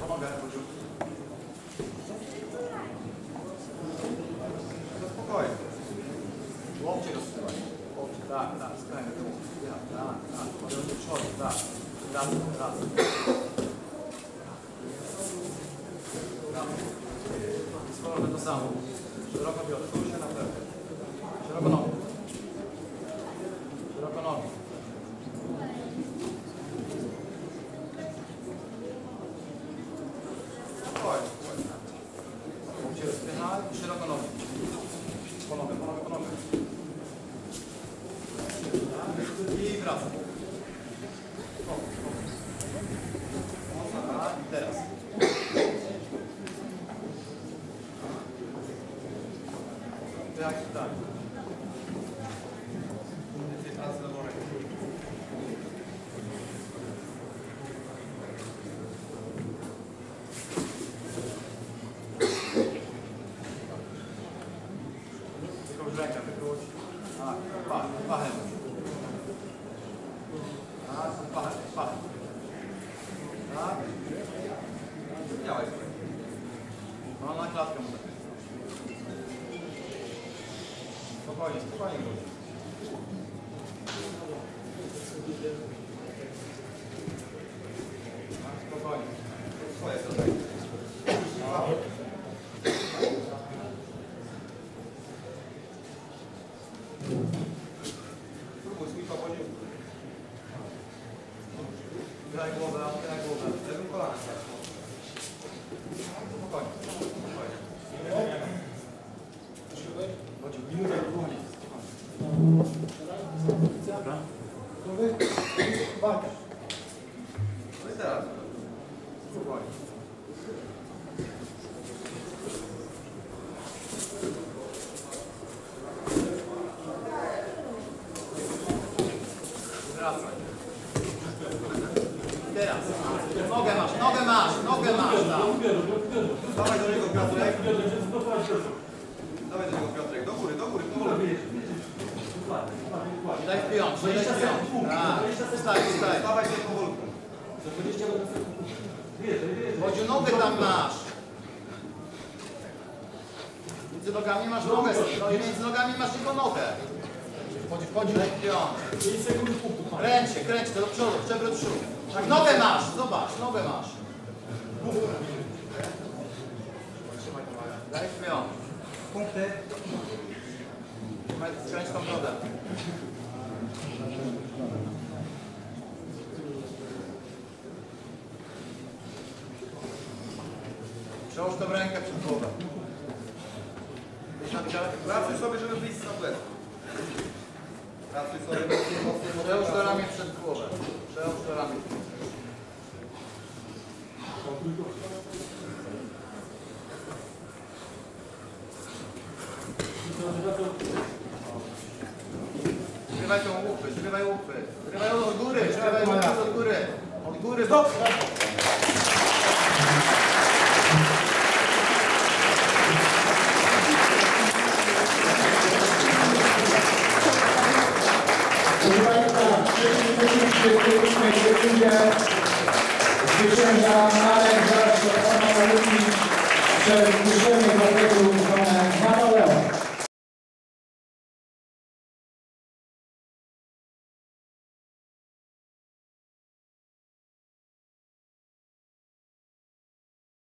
Pomogę. Spokojnie. Łokcie rozsyłaj. Łokcie, tak, skrajnie tyłu. Tak. Może będzie przodu, tak. Raz. Z powrotem to samo. Szeroko biodra, tu się na plecy. Szeroko nogi. Szeroko nogi. Spokojnie. Łokcie rozpychaj i szeroko nogi. Po nogę. I wracam. I teraz. Tak. Więcej pracy do worek. Tylko już rękę wykróć. Tak, pachem. Pachem. Tak. Miałeś. No na klatkę mu tak. Spokojnie. Spokojnie. Swoje sobie. Spróbuj, swój powoli. Wydaj głowę. Lewym kolanem. Spokojnie. Chodź, minutę dłużej. Dobra. Walka. No i teraz. Spokojnie. Wracaj. Teraz. Nogę masz tam. Dawaj do niego, Piotrek. Do góry, powoli. Daj w piąt. Wstań. Dawaj się powolutku. Chodziu, nogę tam masz. Między nogami masz nogę. Między nogami masz tylko nogę. Chodzi, daj w piąt. Kręć to do przodu, przewrót do przodu. Tak, nogę masz, zobacz, nogę masz. Daj w piąt. Punkty. Skręć tą brodę. Przełóż tą rękę przed głowę. Pracuj sobie, żeby wyjść z tabletu. Przełóż do ramię przed głowę. Zgrywaj łupy. Zgrywaj od góry. Stop! Zwycięża